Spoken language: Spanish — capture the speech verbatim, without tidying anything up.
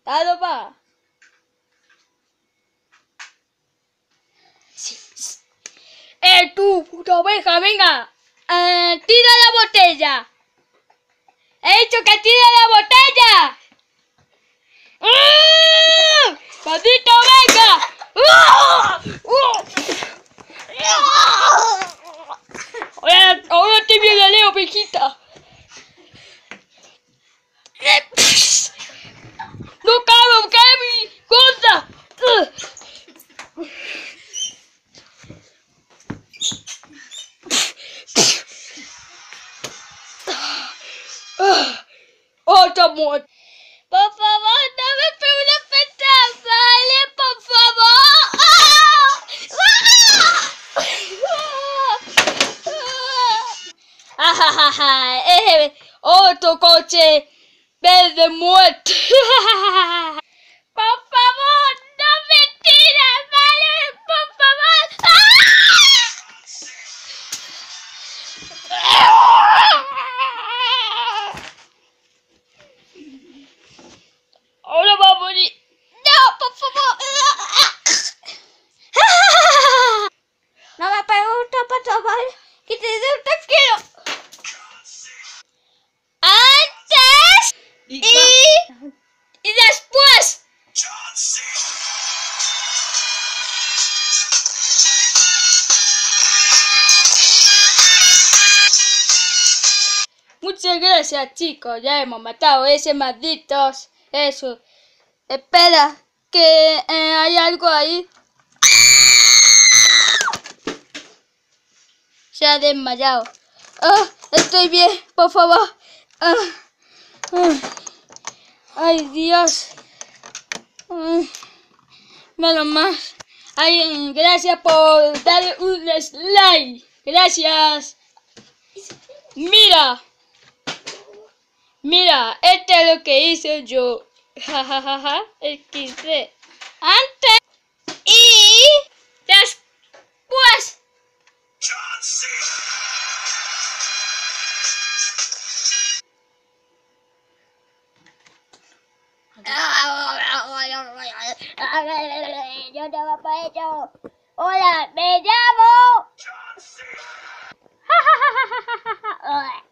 Dado va. Sí, sí. Eh, tú, puta oveja, venga. Eh, tira la botella. He dicho que tire la botella. ¡Ah! ¡Maldita oveja! ¡Ah! Ahora, ahora te viene la leo, ovejita. No cago, Kevin, cosa. Otra muerte. Por favor, no me pegue una peta, ¿vale? Por favor. Ajajaja, eh, otro coche verde muerto. Por favor, no me tiras, ¿vale? Por favor. Ahora va a morir. No, por favor. No me preguntes, por favor, que te dé un te quiero. Antes y, y después. Muchas gracias, chicos. Ya hemos matado a ese malditos. Eso. Espera, que eh, hay algo ahí. Se ha desmayado. Oh, estoy bien, por favor. Oh, oh. Ay, Dios. Oh, menos mal. Ay, gracias por darle un like. Gracias. Mira. Mira, esto es lo que hice yo. Jajajaja, quince. Antes y después. Yo te voy a ello. Hola, me llamo.